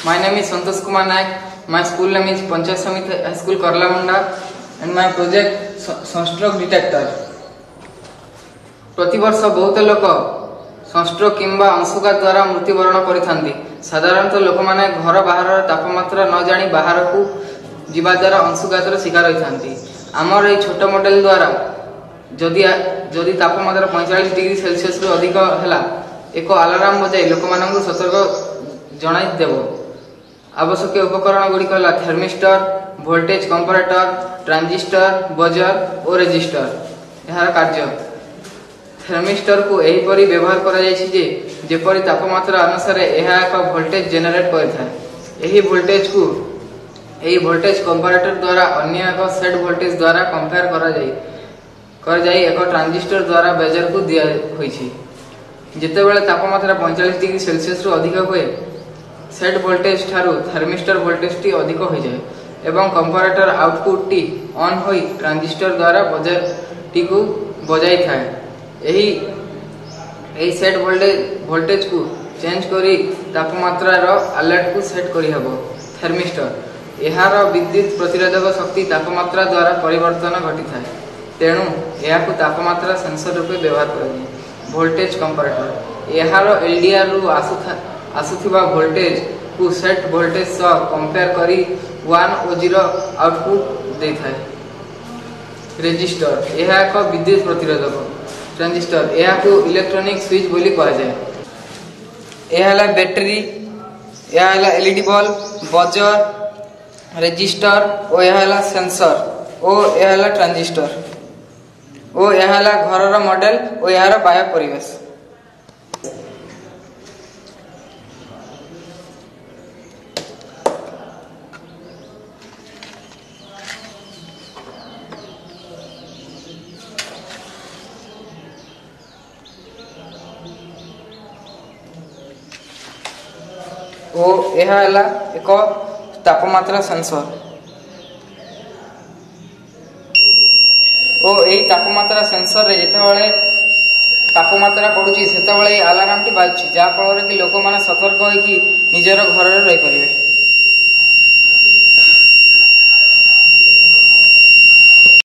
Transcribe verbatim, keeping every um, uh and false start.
My name is Santosh Kumar Naik. My school name is Panchayat Samiti High School Karlamunda and my project sunstroke detector. प्रतिवर्ष बहुत लोक sunstroke किंबा अंशुघात द्वारा मृत्युवरण करिथांती। साधारणतः लोक माने घर बाहर तापमात्रा न जानी बाहर को जीवा द्वारा अंशुघातर शिकार होइथांती। आमर ए छोट मॉडल द्वारा जदि जदि तापमात्रा पैंतालीस डिग्री सेल्सियस रु अधिक हैला एक अलार्म बजाई लोक मानकु सतर्क जणाई देबो। आवश्यक उपकरण गुडी कला thermistor, voltage comparator, transistor, buzzer और रेजिस्टर। यार कार्य थर्मिस्टर को एही परि व्यवहार करा जायछि जे जेपरि तापमात्रा अनुसार एहा एक वोल्टेज जनरेट करथाय। एही वोल्टेज को एही वोल्टेज कंपैरेटर द्वारा अन्य एक सेट वोल्टेज द्वारा कंपेयर करा जाय कर जाय एक ट्रांजिस्टर द्वारा बेजर को दिया होइछि। जेतेबेले तापमात्रा पैंतालीस डिग्री सेल्सियस रु अधिक होए सेट वोल्टेज ठारू थर्मिस्टर वोल्टेज टी अधिक हो जाए एवं कंपैरेटर आउटपुट टी ऑन होई ट्रांजिस्टर द्वारा बजर टी को बजाई थाए। एही एही सेट वोल्टेज वोल्टेज को चेंज करी तापमात्रा रो अलर्ट को सेट करी हबो। थर्मिस्टर एहार विद्युत प्रतिरोधक शक्ति तापमात्रा द्वारा परिवर्तन घटी थाए, तेणु एहा को तापमात्रा सेंसर रूपे व्यवहार कराए। वोल्टेज कंपैरेटर एहार एलडीआर रु आसुथा आसुथिबा वोल्टेज को सेट वोल्टेज सह कंपेयर करी वन और जीरो आउटपुट दे थाए। रेजिस्टर एहा एक विद्युत प्रतिरोधक। ट्रांजिस्टर एहा को इलेक्ट्रॉनिक स्विच बोली कहा जाए। एहा हला बैटरी, एहा हला एलईडी बल्ब, बजर, रेजिस्टर और एहा हला सेंसर और एहा हला ट्रांजिस्टर और एहा हला घरर मॉडल और एहार बाह्य परिवेश। ओ एहा हला एक तापमात्रा सेंसर ओ एही तापमात्रा सेंसर रे जेतेबेले तापमात्रा पडुची सेतेबेले अलार्म टी बाजुची, जा फल रे कि लोक माने सतर्क होई कि निजर घर रे रहि परिबे।